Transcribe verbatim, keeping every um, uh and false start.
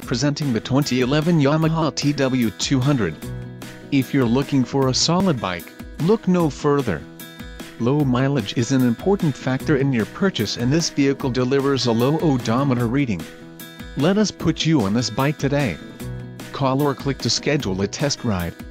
presenting the twenty eleven Yamaha T W two hundred. If you're looking for a solid bike, look no further. Low mileage is an important factor in your purchase, and this vehicle delivers a low odometer reading. Let us put you on this bike today. Call or click to schedule a test ride.